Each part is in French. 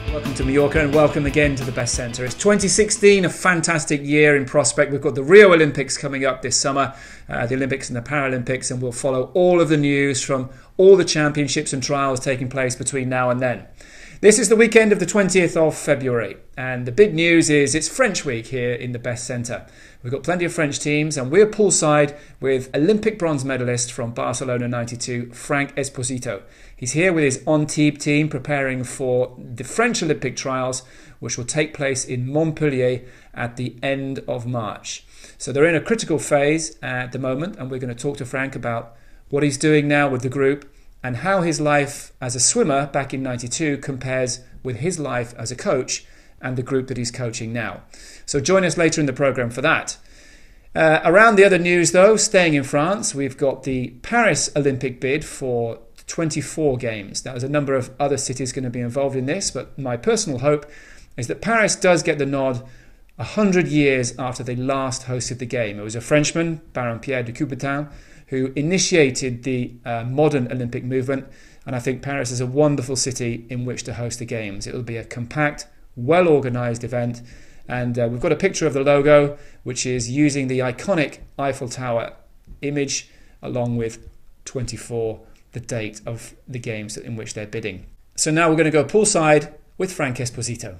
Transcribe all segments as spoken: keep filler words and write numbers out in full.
Welcome to Mallorca and welcome again to the Best Centre. It's twenty sixteen, a fantastic year in prospect. We've got the Rio Olympics coming up this summer, uh, the Olympics and the Paralympics, and we'll follow all of the news from all the championships and trials taking place between now and then. This is the weekend of the twentieth of February, and the big news is it's French week here in the Best Centre. We've got plenty of French teams, and we're poolside with Olympic bronze medalist from Barcelona ninety-two, Franck Esposito. He's here with his Antibes team preparing for the French Olympic trials, which will take place in Montpellier at the end of March. So they're in a critical phase at the moment, and we're going to talk to Franck about what he's doing now with the group and how his life as a swimmer back in ninety-two compares with his life as a coach and the group that he's coaching now. So join us later in the programme for that. Uh, around the other news though, staying in France, we've got the Paris Olympic bid for twenty-four games. Now there's a number of other cities going to be involved in this, but my personal hope is that Paris does get the nod a hundred years after they last hosted the game. It was a Frenchman, Baron Pierre de Coubertin, who initiated the uh, modern Olympic movement, and I think Paris is a wonderful city in which to host the games. It will be a compact, well-organised event, and uh, we've got a picture of the logo, which is using the iconic Eiffel Tower image along with twenty-four, the date of the games in which they're bidding. So now we're going to go poolside with Franck Esposito.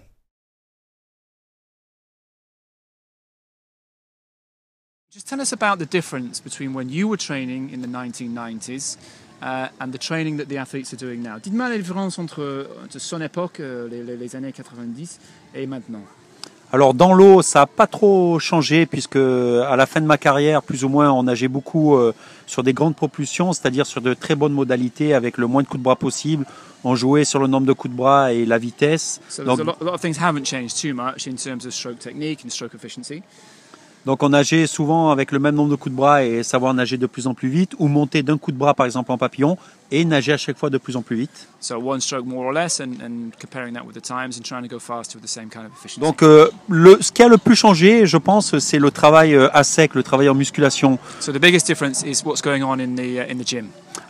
Just tell us about the difference between when you were training in the nineteen nineties uh, and the training that the athletes are doing now. Dites-moi la différence entre, entre son époque, les, les années quatre-vingt-dix, et maintenant. Alors dans l'eau, ça n'a pas trop changé puisque à la fin de ma carrière, plus ou moins, on nageait beaucoup euh, sur des grandes propulsions, c'est-à-dire sur de très bonnes modalités avec le moins de coups de bras possible. On jouait sur le nombre de coups de bras et la vitesse. So donc, a lot, a lot of things haven't changed too much in terms of stroke technique and stroke efficiency. Donc on nageait souvent avec le même nombre de coups de bras et savoir nager de plus en plus vite, ou monter d'un coup de bras par exemple en papillon et nager à chaque fois de plus en plus vite. So one stroke more or less and, and comparing that with the times and trying to go faster with the same kind of efficiency. Donc euh, le, ce qui a le plus changé, je pense, c'est le travail à sec, le travail en musculation. So the biggest difference is what's going on in the uh, in the gym.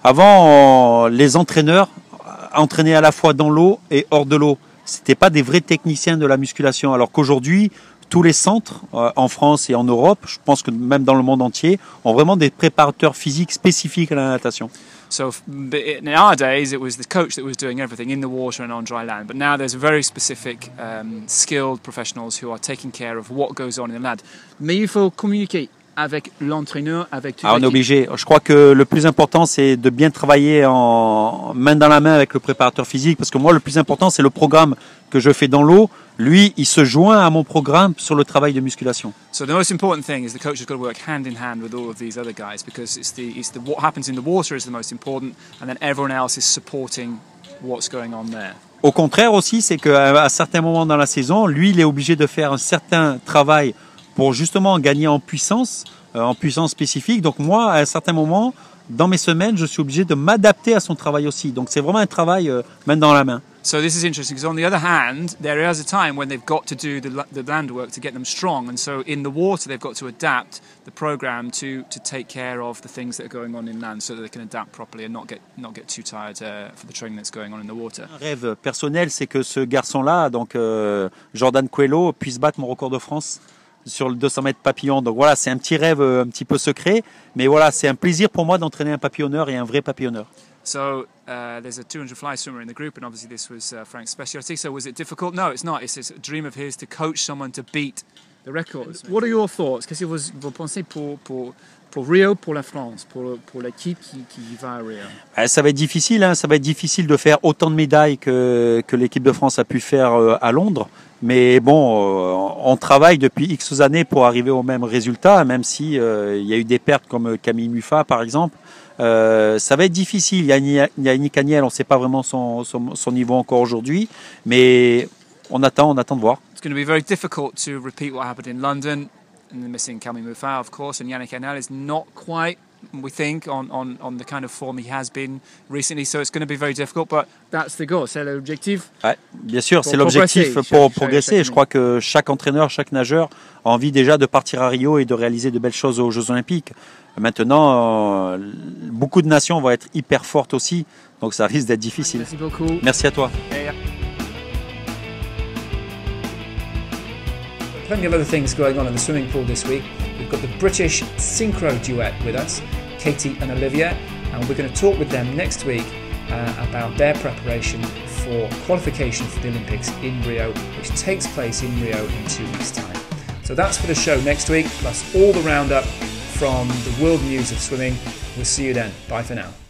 Avant, euh, les entraîneurs entraînaient à la fois dans l'eau et hors de l'eau. C'était pas des vrais techniciens de la musculation, alors qu'aujourd'hui tous les centres euh, en France et en Europe, je pense que même dans le monde entier, ont vraiment des préparateurs physiques spécifiques à la natation. So in our days, it was the coach that was doing everything in the water and on dry land. But now there's very specific, um, skilled professionals who are taking care of what goes on in the land. Mais il faut communiquer avec l'entraîneur, avec toute ah, on est obligé. Je crois que le plus important, c'est de bien travailler en main dans la main avec le préparateur physique, parce que moi, le plus important, c'est le programme que je fais dans l'eau. Lui, il se joint à mon programme sur le travail de musculation. So the most important thing is the coach has got to work hand in hand with all of these other guys, because it's the it's the what happens in the water is the most important, and then everyone else is supporting what's going on there. Au contraire aussi, c'est qu'à un certain moment dans la saison, lui, il est obligé de faire un certain travail pour justement gagner en puissance, euh, en puissance spécifique. Donc moi, à un certain moment, dans mes semaines, je suis obligé de m'adapter à son travail aussi. Donc c'est vraiment un travail euh, main dans la main. So this is interesting, because on the other hand, there is a time when they've got to do the, the land work to get them strong, and so in the water they've got to adapt the program to to take care of the things that are going on in land, so that they can adapt properly and not get not get too tired uh, for the training that's going on in the water. Un rêve personnel, c'est que ce garçon-là, donc euh, Jordan Coelho, puisse battre mon record de France sur le deux cents mètres papillon. Donc voilà, c'est un petit rêve un petit peu secret, mais voilà, c'est un plaisir pour moi d'entraîner un papillonneur et un vrai papillonneur. So uh, there's a two hundred fly swimmer in the group, and obviously this was uh, Franck's specialty. So was it difficult? No, it's not. It's a dream of his to coach someone to beat the records. What are your thoughts? Qu'est-ce que vous, vous pensez pour, pour, pour Rio, pour la France, pour, pour l'équipe qui, qui va à Rio? Ça va être difficile, hein. Ça va être difficile de faire autant de médailles que, que l'équipe de France a pu faire euh, à Londres. Mais bon, euh, on travaille depuis X années pour arriver au même résultat, même si euh, il y a eu des pertes comme Camille Muffat par exemple. Euh, ça va être difficile. Il y a Yannick Agnel, on ne sait pas vraiment son, son, son niveau encore aujourd'hui, mais on attend, on attend de voir. It's going to be very difficult to repeat what happened in London, and the missing Camille Muffat, of course, and Yannick Agnel is not quite, we think, on, on, on the kind of form he has been recently, so it's going to be very difficult, but that's the goal, c'est l'objectif. Ouais, bien sûr, c'est l'objectif pour chaque, progresser. Chaque, chaque Je crois que chaque entraîneur, chaque nageur a envie déjà de partir à Rio et de réaliser de belles choses aux Jeux Olympiques. Maintenant, euh, beaucoup de nations vont être hyper fortes aussi, donc ça risque d'être difficile. Merci beaucoup. Merci à toi. Et... plenty of other things going on in the swimming pool this week. We've got the British synchro duet with us, Katie and Olivia, and we're going to talk with them next week uh, about their preparation for qualification for the Olympics in Rio, which takes place in Rio in two weeks' time. So that's for the show next week, plus all the roundup from the world news of swimming. We'll see you then. Bye for now.